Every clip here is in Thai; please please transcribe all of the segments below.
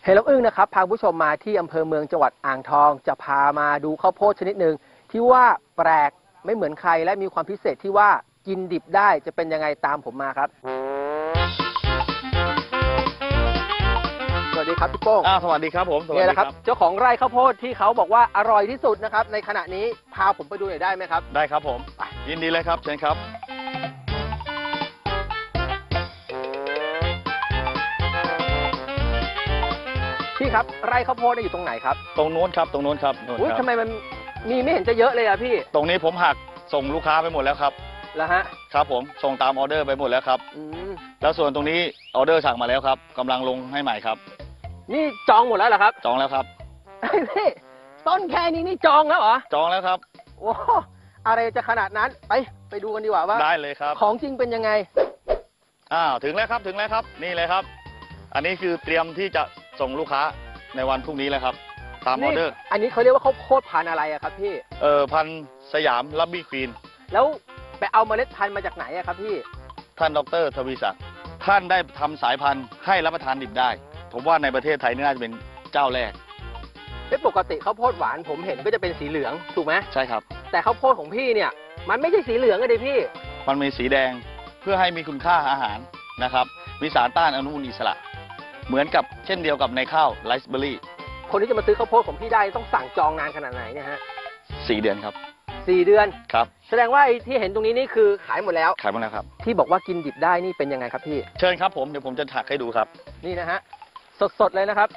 เฮลโลอึ้งนะครับพาผู้ชมมาที่อำเภอเมืองจังหวัดอ่างทองจะพามาดูข้าวโพดชนิดหนึ่งที่ว่าแปลกไม่เหมือนใครและมีความพิเศษที่ว่ากินดิบได้จะเป็นยังไงตามผมมาครับสวัสดีครับพี่โป้งสวัสดีครับผมนี่แหละครับเจ้าของไร่ข้าวโพดที่เขาบอกว่าอร่อยที่สุดนะครับในขณะนี้พาผมไปดูหน่อยได้ไหมครับได้ครับผมยินดีเลยครับเชิญครับพี่ครับไร่ข้าวโพดอยู่ตรงไหนครับตรงโน้นครับตรงโน้นครับอุ้ยทำไมมันมีไม่เห็นจะเยอะเลยอะพี่ตรงนี้ผมหักส่งลูกค้าไปหมดแล้วครับแล้วฮะครับผมส่งตามออเดอร์ไปหมดแล้วครับแล้วส่วนตรงนี้ออเดอร์สั่งมาแล้วครับกำลังลงให้ใหม่ครับนี่จองหมดแล้วเหรอครับจองแล้วครับพี่ต้นแค่นี้นี่จองแล้วเหรอจองแล้วครับโอ้อะไรจะขนาดนั้นไปดูกันดีกว่าว่าได้เลยครับของจริงเป็นยังไงถึงแล้วครับถึงแล้วครับนี่เลยครับอันนี้คือเตรียมที่จะส่งลูกค้าในวันพรุ่งนี้แล้วครับตามออเดอร์อันนี้เขาเรียกว่าข้าวโพดพันธุ์อะไรอะครับพี่พันธุ์สยามลับบี้ควีนแล้วไปเอาเมล็ดพันธุ์มาจากไหนอะครับพี่ท่านดร.ทวีศักดิ์ท่านได้ทำสายพันธุ์ให้รับประทานดิบได้ผมว่าในประเทศไทยนี่น่าจะเป็นเจ้าแรกปกติข้าวโพดหวานผมเห็นก็จะเป็นสีเหลืองถูกไหมใช่ครับแต่ข้าวโพดของพี่เนี่ยมันไม่ใช่สีเหลืองเลยพี่มันมีสีแดงเพื่อให้มีคุณค่าอาหารนะครับมีสารต้านอนุมูลอิสระเหมือนกับเช่นเดียวกับในข้าวไรซ์เบอร์รี่คนที่จะมาซื้อข้าวโพดของพี่ได้ต้องสั่งจองนานขนาดไหนเนี่ยฮะ 4 เดือนครับ 4 เดือนครับแสดงว่าไอ้ที่เห็นตรงนี้นี่คือขายหมดแล้วขายหมดแล้วครับที่บอกว่ากินดิบได้นี่เป็นยังไงครับพี่เชิญครับผมเดี๋ยวผมจะถักให้ดูครับนี่นะฮะสดๆเลยนะครับ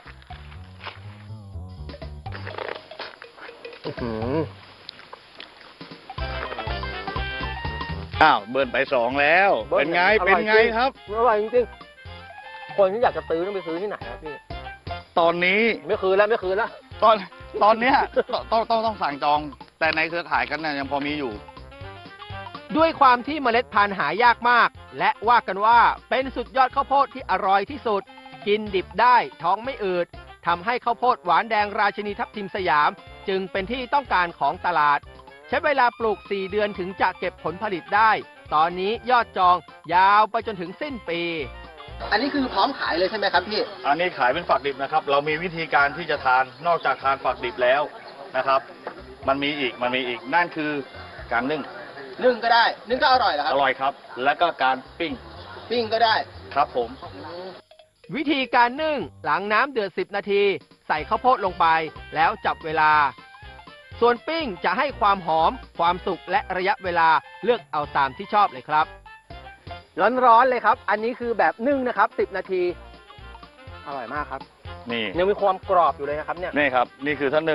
เบิร์นไป2แล้วเป็นไงครับอร่อยจริงๆคนที่อยากจะซื้อต้องไปซื้อที่ไหนครับพี่ตอนนี้ไม่คืนแล้วตอนเนี้ยต้องสั่งจองแต่ในเครือข่ายกันเนี่ยยังพอมีอยู่ด้วยความที่เมล็ดพันธุ์หายากมากและว่ากันว่าเป็นสุดยอดข้าวโพดที่อร่อยที่สุดกินดิบได้ท้องไม่อืดทำให้ข้าวโพดหวานแดงราชินีทับทิมสยามจึงเป็นที่ต้องการของตลาดใช้เวลาปลูก4 เดือนถึงจะเก็บผลผลิตได้ตอนนี้ยอดจองยาวไปจนถึงสิ้นปีอันนี้คือพร้อมขายเลยใช่ไหมครับพี่อันนี้ขายเป็นฝักดิบนะครับเรามีวิธีการที่จะทานนอกจากทานฝักดิบแล้วนะครับมันมีอีกนั่นคือการนึ่งก็ได้นึ่งก็อร่อยเหรอครับอร่อยครับแล้วก็การปิ้งก็ได้ครับผมวิธีการนึ่งหลังน้ำเดือด10 นาทีใส่ข้าวโพดลงไปแล้วจับเวลาส่วนปิ้งจะให้ความหอมความสุกและระยะเวลาเลือกเอาตามที่ชอบเลยครับร้อนๆเลยครับอันนี้คือแบบนึ่งนะครับ10 นาทีอร่อยมากครับนี่ยังมีความกรอบอยู่เลยนะครับเนี่ยนี่ครับนี่คือท่านนึ่ง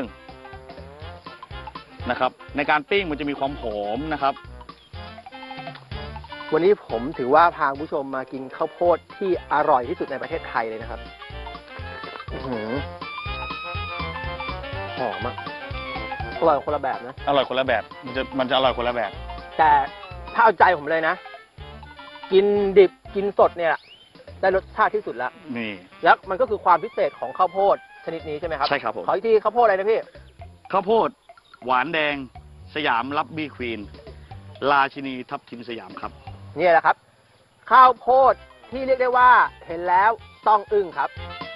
นะครับในการปิ้งมันจะมีความหอมนะครับวันนี้ผมถือว่าพาผู้ชมมากินข้าวโพดที่อร่อยที่สุดในประเทศไทยเลยนะครับหอมมากอร่อยคนละแบบนะอร่อยคนละแบบมันจะอร่อยคนละแบบแต่ถ้าเอาใจผมเลยนะกินดิบกินสดเนี่ยได้รสชาติที่สุดแล้วนี่แล้วมันก็คือความพิเศษของข้าวโพดชนิดนี้ใช่ไหมครับใช่ครับผมขออีกทีข้าวโพดอะไรนะพี่ข้าวโพดหวานแดงสยามลับบี้ควีนราชินีทับทิมสยามครับนี่แหละครับข้าวโพดที่เรียกได้ว่าเห็นแล้วต้องอึ้งครับ